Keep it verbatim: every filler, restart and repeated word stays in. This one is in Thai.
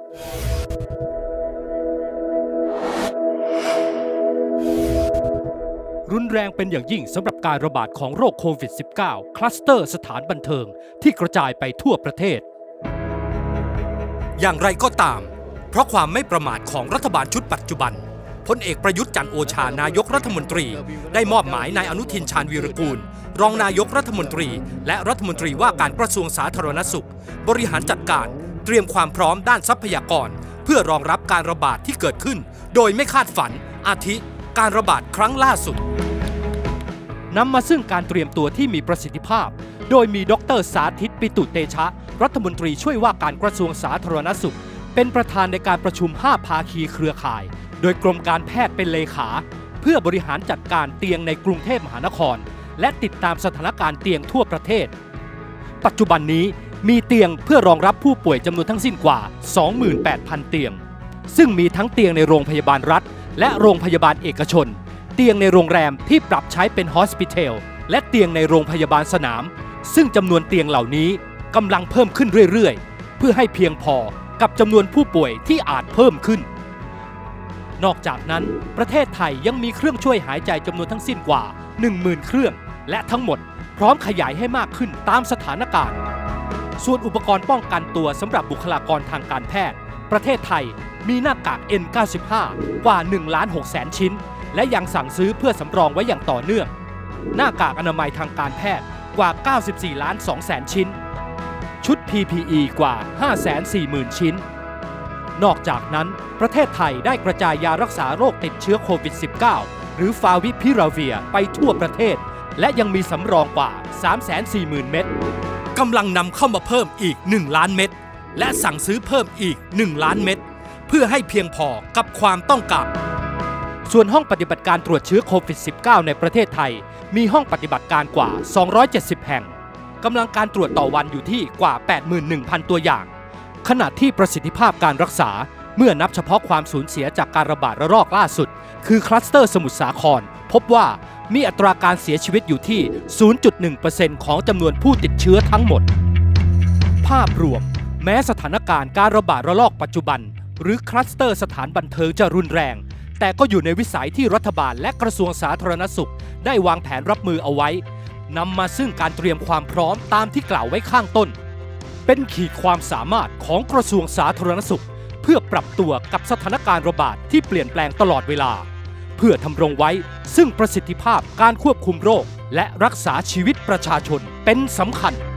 รุนแรงเป็นอย่างยิ่งสำหรับการระบาดของโรคโควิด สิบเก้า คลัสเตอร์สถานบันเทิงที่กระจายไปทั่วประเทศอย่างไรก็ตามเพราะความไม่ประมาทของรัฐบาลชุดปัจจุบันพลเอกประยุทธ์จันทร์โอชานายกรัฐมนตรีได้มอบหมายนายอนุทินชาญวีรกูลรองนายกรัฐมนตรีและรัฐมนตรีว่าการกระทรวงสาธารณสุขบริหารจัดการเตรียมความพร้อมด้านทรัพยากรเพื่อรองรับการระบาดที่เกิดขึ้นโดยไม่คาดฝันอาทิการระบาดครั้งล่าสุดนำมาซึ่งการเตรียมตัวที่มีประสิทธิภาพโดยมีดร.สาธิตปิตุเตชะรัฐมนตรีช่วยว่าการกระทรวงสาธารณสุขเป็นประธานในการประชุมห้าภาคีเครือข่ายโดยกรมการแพทย์เป็นเลขาเพื่อบริหารจัดการเตียงในกรุงเทพมหานครและติดตามสถานการณ์เตียงทั่วประเทศปัจจุบันนี้มีเตียงเพื่อรองรับผู้ป่วยจำนวนทั้งสิ้นกว่า สองหมื่นแปดพัน เตียงซึ่งมีทั้งเตียงในโรงพยาบาลรัฐและโรงพยาบาลเอกชนเตียงในโรงแรมที่ปรับใช้เป็นฮอสพิทอลและเตียงในโรงพยาบาลสนามซึ่งจำนวนเตียงเหล่านี้กำลังเพิ่มขึ้นเรื่อยๆเพื่อให้เพียงพอกับจำนวนผู้ป่วยที่อาจเพิ่มขึ้นนอกจากนั้นประเทศไทยยังมีเครื่องช่วยหายใจจำนวนทั้งสิ้นกว่า หนึ่งหมื่น เครื่องและทั้งหมดพร้อมขยายให้มากขึ้นตามสถานการณ์ส่วนอุปกรณ์ป้องกันตัวสำหรับบุคลากรทางการแพทย์ประเทศไทยมีหน้ากาก เอ็น เก้าสิบห้า กว่า หนึ่งล้านหกแสน ชิ้นและยังสั่งซื้อเพื่อสำรองไว้อย่างต่อเนื่องหน้ากากอนามัยทางการแพทย์กว่า เก้าสิบสี่ล้านสองแสน ชิ้นชุด พี พี อี กว่า ห้าแสนสี่หมื่น ชิ้นนอกจากนั้นประเทศไทยได้กระจายยารักษาโรคติดเชื้อโควิด สิบเก้า หรือฟาวิพิราเวียไปทั่วประเทศและยังมีสำรองกว่า สามแสนสี่หมื่น เม็ดกำลังนำเข้ามาเพิ่มอีก หนึ่ง ล้านเม็ดและสั่งซื้อเพิ่มอีก หนึ่ง ล้านเม็ดเพื่อให้เพียงพอกับความต้องการส่วนห้องปฏิบัติการตรวจเชื้อโควิด สิบเก้า ในประเทศไทยมีห้องปฏิบัติการกว่า สองร้อยเจ็ดสิบ แห่งกำลังการตรวจต่อวันอยู่ที่กว่า แปดหมื่นหนึ่งพัน ตัวอย่างขณะที่ประสิทธิภาพการรักษาเมื่อนับเฉพาะความสูญเสียจากการระบาดระลอกล่าสุดคือคลัสเตอร์สมุทรสาครพบว่ามีอัตราการเสียชีวิตอยู่ที่ ศูนย์จุดหนึ่งเปอร์เซ็นต์ ของจำนวนผู้ติดเชื้อทั้งหมดภาพรวมแม้สถานการณ์การระบาดระลอกปัจจุบันหรือคลัสเตอร์สถานบันเทิงจะรุนแรงแต่ก็อยู่ในวิสัยที่รัฐบาลและกระทรวงสาธารณสุขได้วางแผนรับมือเอาไว้นำมาซึ่งการเตรียมความพร้อมตามที่กล่าวไว้ข้างต้นเป็นขีดความสามารถของกระทรวงสาธารณสุขเพื่อปรับตัวกับสถานการณ์ระบาดที่เปลี่ยนแปลงตลอดเวลาเพื่อทำรงไว้ซึ่งประสิทธิภาพการควบคุมโรคและรักษาชีวิตประชาชนเป็นสำคัญ